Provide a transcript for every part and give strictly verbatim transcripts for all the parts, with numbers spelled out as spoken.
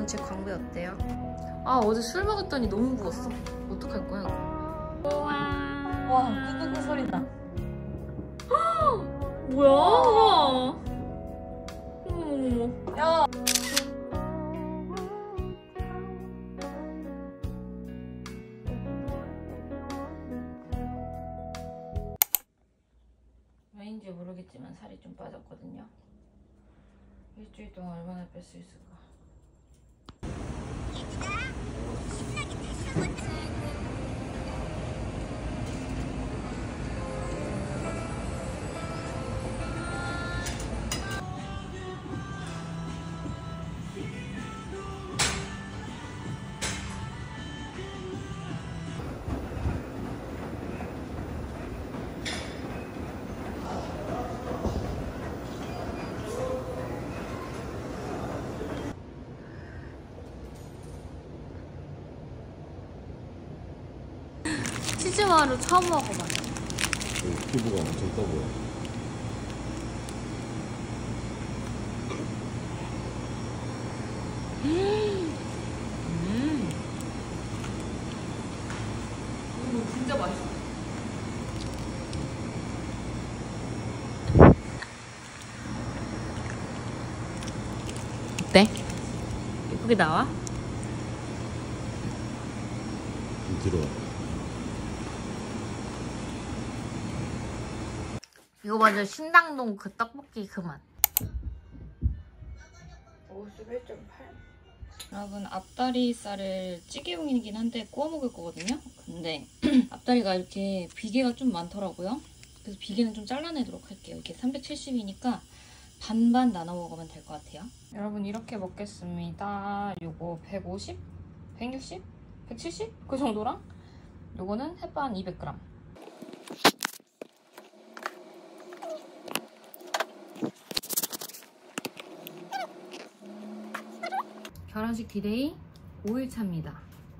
여러분 제 광배 어때요? 아 어제 술 먹었더니 너무 부었어. 어떡할 거야 이거. 우와. 와 끄끄끄 소리다. 뭐야? 어머머머. 야. 왜인지 모르겠지만 살이 좀 빠졌거든요. 일주일 동안 얼마나 뺄 수 있을까? 치즈마루 처음 먹어봐요. 피부가 엄청 떠 보여. 음. 음. 오, 진짜 맛있어. 어때? 예쁘게 나와? 좀 들어와. 이거 맞아. 신당동 그 떡볶이 그 맛. 오십일 점 팔. 여러분 앞다리살을 찌개용이긴 한데 구워 먹을 거거든요. 근데 앞다리가 이렇게 비계가 좀 많더라고요. 그래서 비계는 좀 잘라내도록 할게요. 이게 삼백칠십이니까 반반 나눠 먹으면 될 것 같아요. 여러분 이렇게 먹겠습니다. 요거 백오십? 백육십? 백칠십? 그 정도랑 요거는 햇반 이백 그램. 결혼식 디데이 오 일차입니다.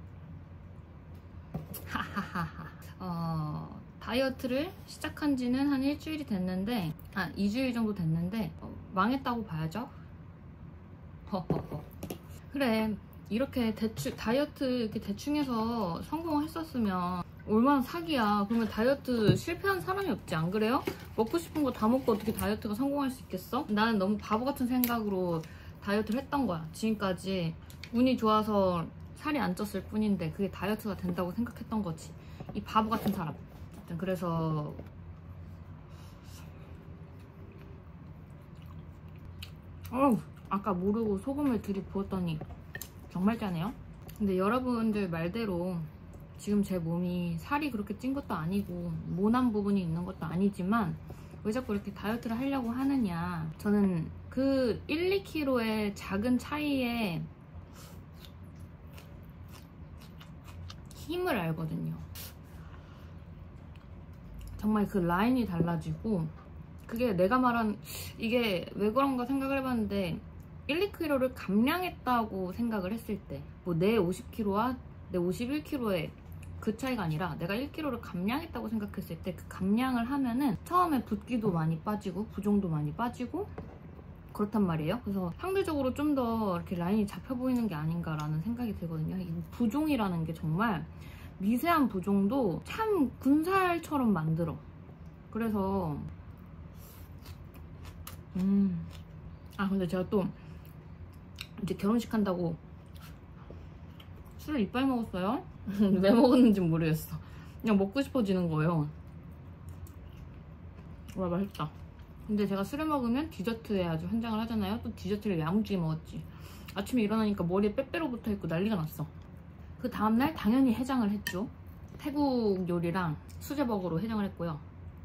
하하하하. 어, 다이어트를 시작한 지는 한 일주일이 됐는데, 아, 이 주일 정도 됐는데, 어, 망했다고 봐야죠? 허허허. 그래, 이렇게 대충, 다이어트 이렇게 대충 해서 성공했었으면 얼마나 사기야. 그러면 다이어트 실패한 사람이 없지, 안 그래요? 먹고 싶은 거 다 먹고 어떻게 다이어트가 성공할 수 있겠어? 나는 너무 바보 같은 생각으로 다이어트를 했던 거야. 지금까지 운이 좋아서 살이 안 쪘을 뿐인데 그게 다이어트가 된다고 생각했던 거지. 이 바보 같은 사람. 그래서 어우, 아까 모르고 소금을 들이부었더니 정말 짜네요. 근데 여러분들 말대로 지금 제 몸이 살이 그렇게 찐 것도 아니고 모난 부분이 있는 것도 아니지만 왜 자꾸 이렇게 다이어트를 하려고 하느냐. 저는 그 일, 이 킬로그램의 작은 차이에 힘을 알거든요. 정말 그 라인이 달라지고, 그게 내가 말한, 이게 왜 그런가 생각을 해봤는데 일, 이 킬로그램를 감량했다고 생각을 했을 때, 뭐 내 오십 킬로그램와 내 오십일 킬로그램의 그 차이가 아니라 내가 일 킬로그램를 감량했다고 생각했을 때 그 감량을 하면은 처음에 붓기도 많이 빠지고 부종도 많이 빠지고 그렇단 말이에요. 그래서 상대적으로 좀 더 이렇게 라인이 잡혀 보이는 게 아닌가라는 생각이 들거든요. 이 부종이라는 게 정말 미세한 부종도 참 군살처럼 만들어. 그래서 음. 아 근데 제가 또 이제 결혼식 한다고 술을 이빨 먹었어요. 왜 먹었는지 모르겠어. 그냥 먹고 싶어지는 거예요. 와 맛있다. 근데 제가 술을 먹으면 디저트에 아주 환장을 하잖아요. 또 디저트를 야무지게 먹었지. 아침에 일어나니까 머리에 빼빼로 붙어있고 난리가 났어. 그 다음날 당연히 해장을 했죠. 태국 요리랑 수제버거로 해장을 했고요.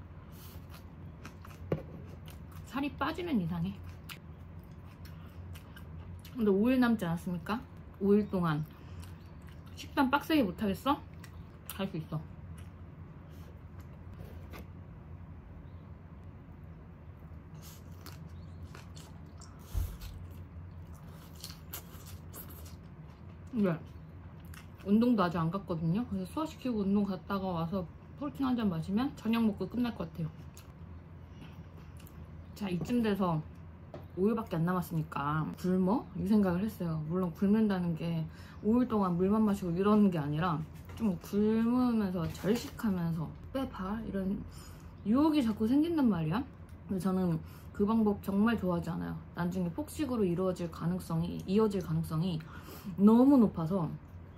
살이 빠지면 이상해. 근데 오 일 남지 않았습니까? 오 일 동안 식단 빡세게 못하겠어? 할 수 있어. 네. 운동도 아직 안 갔거든요. 그래서 소화시키고 운동 갔다가 와서 프로틴 한 잔 마시면 저녁 먹고 끝날 것 같아요. 자, 이쯤 돼서 오 일밖에 안 남았으니까 굶어? 이 생각을 했어요. 물론 굶는다는 게 오 일 동안 물만 마시고 이러는 게 아니라 좀 굶으면서 절식하면서 빼봐 이런 유혹이 자꾸 생긴단 말이야. 근데 저는 그 방법 정말 좋아하지 않아요. 나중에 폭식으로 이루어질 가능성이 이어질 가능성이 너무 높아서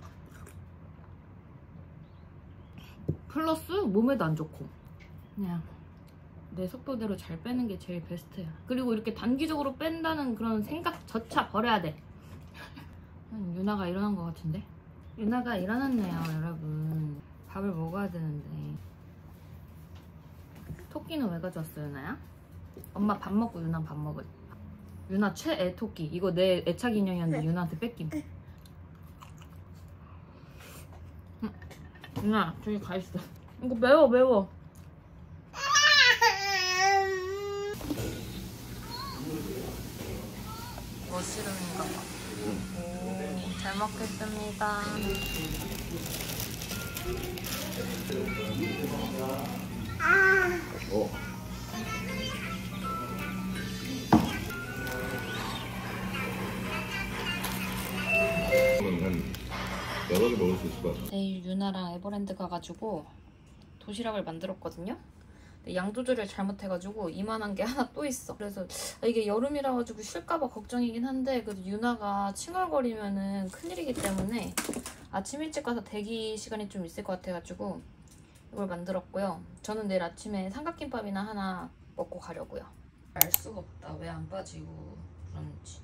플러스 몸에도 안 좋고 그냥 내 속도대로 잘 빼는 게 제일 베스트야. 그리고 이렇게 단기적으로 뺀다는 그런 생각조차 버려야 돼. 유나가 일어난 것 같은데? 유나가 일어났네요, 여러분. 밥을 먹어야 되는데. 토끼는 왜 가져왔어, 유나야? 엄마 밥 먹고 유나 밥 먹을. 유나 최애 토끼. 이거 내 애착 인형이었는데 유나한테 뺏김. 응. 유나 저기 가 있어. 이거 매워 매워. 머시름인가 봐. 오, 잘 먹겠습니다. 어. 한 여러 개 먹을 수 있을 것 같아. 내일 유나랑 에버랜드 가가지고 도시락을 만들었거든요. 근데 양 조절을 잘못해가지고 이만한 게 하나 또 있어. 그래서 이게 여름이라 가지고 쉴까봐 걱정이긴 한데 그래도 유나가 칭얼거리면은 큰일이기 때문에 아침 일찍 가서 대기 시간이 좀 있을 것 같아가지고 이걸 만들었고요. 저는 내일 아침에 삼각김밥이나 하나 먹고 가려고요. 알 수가 없다. 왜 안 빠지고 그런지.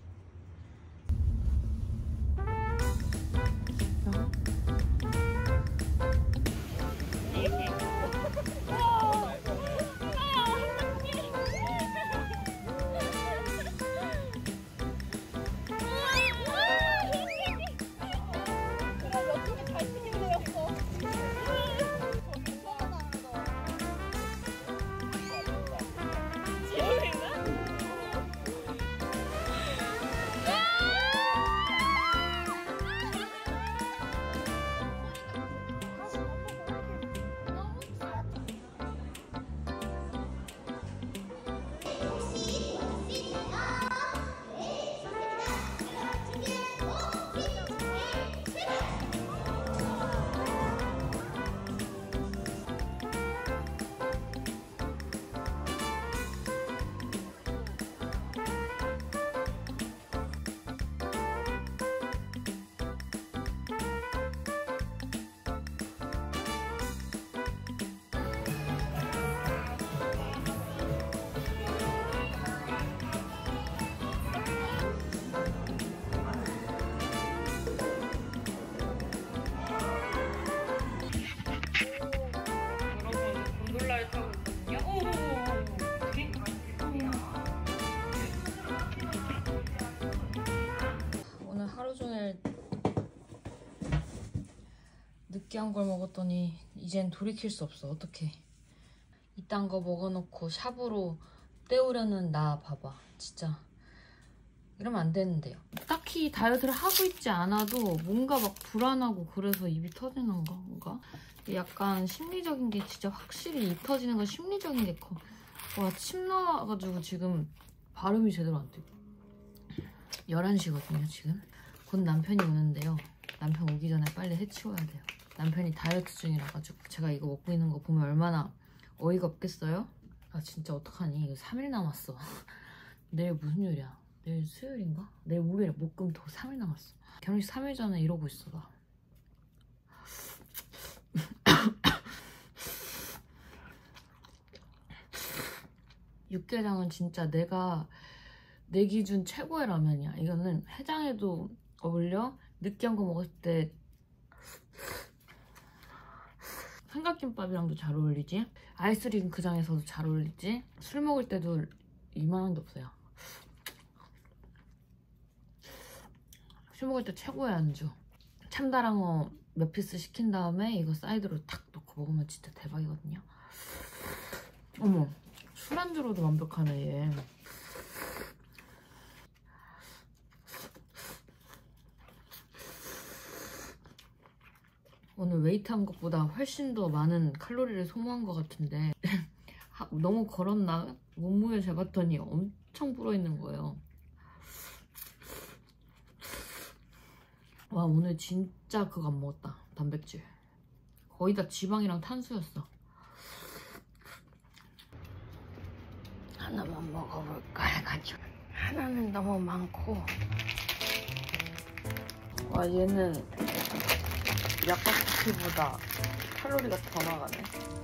오늘 하루 종일 느끼한 걸 먹었더니 이젠 돌이킬 수 없어. 어떡해. 이딴 거 먹어놓고 샵으로 때우려는 나 봐봐. 진짜 이러면 안 되는데요. 딱히 다이어트를 하고 있지 않아도 뭔가 막 불안하고 그래서 입이 터지는 건가? 약간 심리적인 게 진짜 확실히 입 터지는 건 심리적인 게 커. 와, 침 나와가지고 지금 발음이 제대로 안 돼. 열한 시거든요 지금. 곧 남편이 오는데요. 남편 오기 전에 빨리 해치워야 돼요. 남편이 다이어트 중이라 가지고 제가 이거 먹고 있는 거 보면 얼마나 어이가 없겠어요? 아 진짜 어떡하니. 이거 삼 일 남았어. 내일 무슨 요일이야? 내일 수요일인가? 내일 목요일, 목금 토 삼 일 남았어. 결혼식 삼 일 전에 이러고 있어 나. 육개장은 진짜 내가 내 기준 최고의 라면이야. 이거는 해장에도 어울려. 느끼한 거 먹을 때 삼각김밥이랑도 잘 어울리지. 아이스링크장에서도 잘 어울리지. 술 먹을 때도 이만한 게 없어요. 술 먹을 때 최고의 안주. 참다랑어 몇 피스 시킨 다음에 이거 사이드로 탁 넣고 먹으면 진짜 대박이거든요. 어머, 술안주로도 완벽하네 얘. 오늘 웨이트한 것보다 훨씬 더 많은 칼로리를 소모한 것 같은데 너무 걸었나? 몸무게 재봤더니 엄청 불어있는 거예요. 와 오늘 진짜 그거 안 먹었다. 단백질 거의 다 지방이랑 탄수였어. 하나만 먹어볼까 해가지고 하나는 너무 많고. 와 얘는 약과쿠키보다 칼로리가 더 나가네.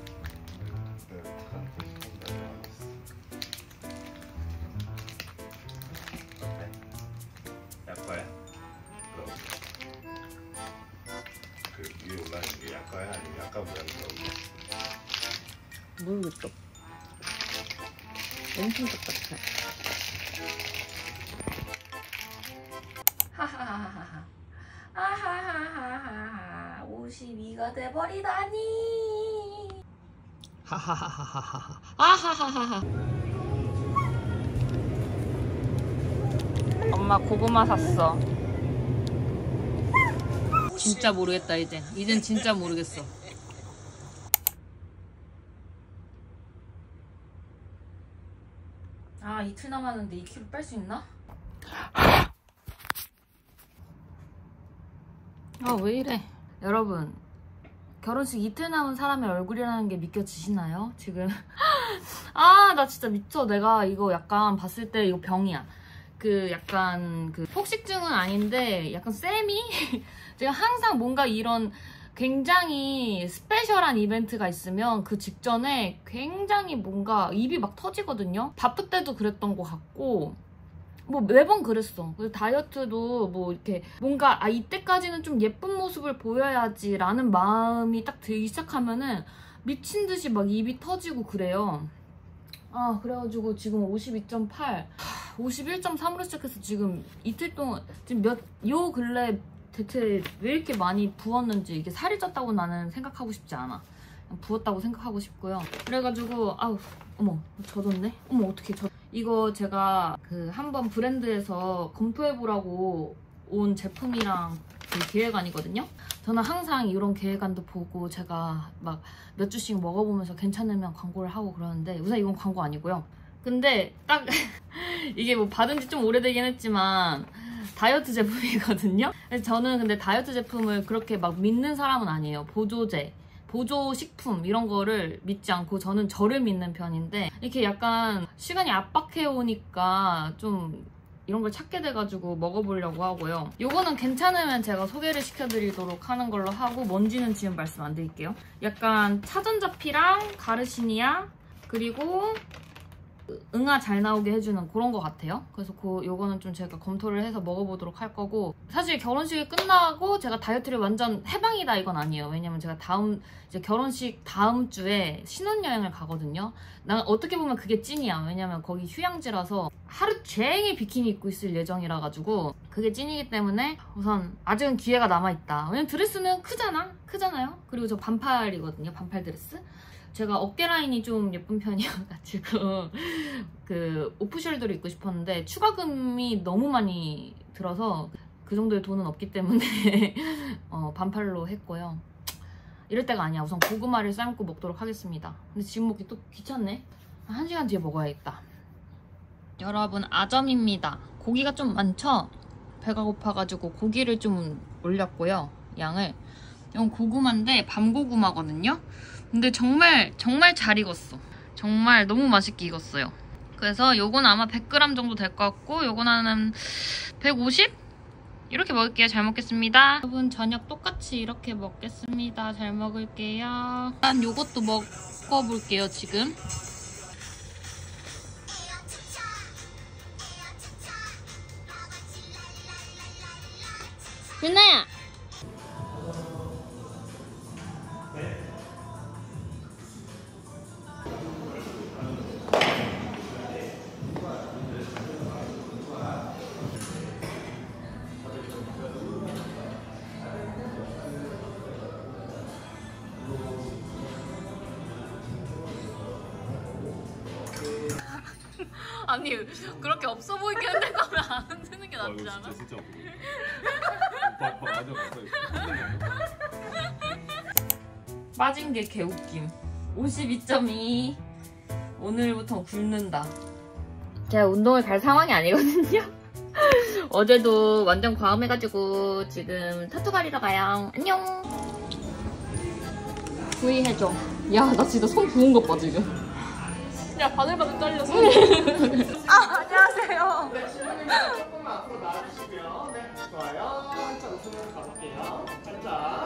약과야? 그럼 그 위에 올라있는 게 약과야? 아니면 약과 모양이라고? 모르겠어. 엄청 똑같아. 하하하하하. 아하하하하. 오십이가 돼버리다니. 하하하하하. 아하하하하. 엄마 고구마 샀어. 진짜 모르겠다 이제. 이젠 진짜 모르겠어. 아 이틀 남았는데 이 킬로그램 뺄 수 있나? 아 왜 이래. 여러분 결혼식 이틀 남은 사람의 얼굴이라는 게 믿겨지시나요? 지금 아 나 진짜 미쳐. 내가 이거 약간 봤을 때 이거 병이야. 그 약간 그 폭식증은 아닌데 약간 세미? 제가 항상 뭔가 이런 굉장히 스페셜한 이벤트가 있으면 그 직전에 굉장히 뭔가 입이 막 터지거든요. 바쁠 때도 그랬던 것 같고 뭐 매번 그랬어. 그래서 다이어트도 뭐 이렇게 뭔가 아 이때까지는 좀 예쁜 모습을 보여야지 라는 마음이 딱 들기 시작하면은 미친 듯이 막 입이 터지고 그래요. 아 그래가지고 지금 오십이 점 팔, 오십일 점 삼으로 시작해서 지금 이틀 동안 지금 몇 요 근래 대체 왜 이렇게 많이 부었는지. 이게 살이 쪘다고 나는 생각하고 싶지 않아. 그냥 부었다고 생각하고 싶고요. 그래가지고 아우 어머 젖었네. 어머 어떡해 젖. 이거 제가 그 한번 브랜드에서 검토해보라고 온 제품이랑 그 기획안이거든요. 저는 항상 이런 기획안도 보고 제가 막 몇 주씩 먹어보면서 괜찮으면 광고를 하고 그러는데 우선 이건 광고 아니고요. 근데 딱 이게 뭐 받은 지 좀 오래되긴 했지만 다이어트 제품이거든요. 그래서 저는 근데 다이어트 제품을 그렇게 막 믿는 사람은 아니에요. 보조제, 보조식품 이런 거를 믿지 않고 저는 저를 믿는 편인데 이렇게 약간 시간이 압박해 오니까 좀 이런 걸 찾게 돼가지고 먹어보려고 하고요. 요거는 괜찮으면 제가 소개를 시켜드리도록 하는 걸로 하고 뭔지는 지금 말씀 안 드릴게요. 약간 차전자피랑 가르시니아 그리고 응아 잘 나오게 해주는 그런 거 같아요. 그래서 그 요거는 좀 제가 검토를 해서 먹어보도록 할 거고 사실 결혼식이 끝나고 제가 다이어트를 완전 해방이다 이건 아니에요. 왜냐면 제가 다음 이제 결혼식 다음 주에 신혼여행을 가거든요. 난 어떻게 보면 그게 찐이야. 왜냐면 거기 휴양지라서 하루 종일 비키니 입고 있을 예정이라 가지고 그게 찐이기 때문에 우선 아직은 기회가 남아있다. 왜냐면 드레스는 크잖아? 크잖아요? 그리고 저 반팔이거든요. 반팔 드레스. 제가 어깨 라인이 좀 예쁜 편이어가지고 그 오프숄더를 입고 싶었는데 추가금이 너무 많이 들어서 그 정도의 돈은 없기 때문에 어, 반팔로 했고요. 이럴 때가 아니야. 우선 고구마를 삶고 먹도록 하겠습니다. 근데 지금 먹기 또 귀찮네. 한 시간 뒤에 먹어야겠다. 여러분 아점입니다. 고기가 좀 많죠? 배가 고파가지고 고기를 좀 올렸고요. 양을. 이건 고구마인데 밤고구마거든요. 근데 정말 정말 잘 익었어. 정말 너무 맛있게 익었어요. 그래서 요건 아마 백 그램 정도 될 것 같고 요건 한 백오십? 이렇게 먹을게요. 잘 먹겠습니다. 여러분 저녁 똑같이 이렇게 먹겠습니다. 잘 먹을게요. 일단 요것도 먹어볼게요 지금. 윤아야! 아니 그렇게 없어 보이게 하는 거면 안 쓰는 게 낫지 않아? 어, 진짜 진짜 오빠 완전 빠진 게 개웃김. 오십이 점 이. 오늘부터 굶는다. 제가 운동을 갈 상황이 아니거든요. 어제도 완전 과음해가지고 지금 타투 가리러 가요. 안녕. V 해줘. 야, 나 진짜 손 부은 것 봐 지금. 야, 바들바들 떨렸어. 아, 안녕하세요. 네, 신부님이 조금만 앞으로 나와주시고요. 네, 좋아요. 한참 웃으면서 가볼게요. 살짝.